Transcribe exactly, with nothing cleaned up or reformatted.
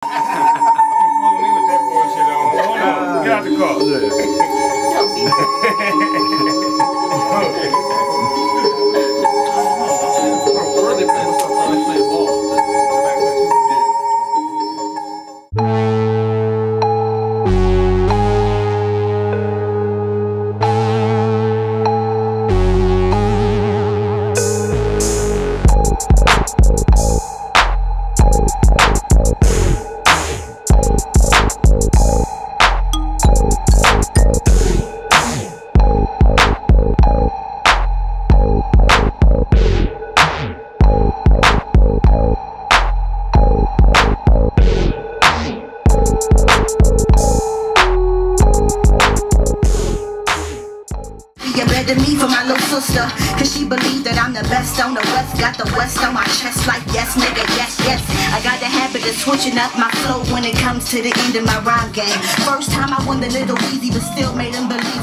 me with that bullshit on. Hold on. Get out the car. Me for my little sister, cause she believed that I'm the best on the west. Got the west on my chest like yes nigga, yes, yes. I got the habit of switching up my flow when it comes to the end of my rhyme game. First time I won the Little Easy, but still made them believe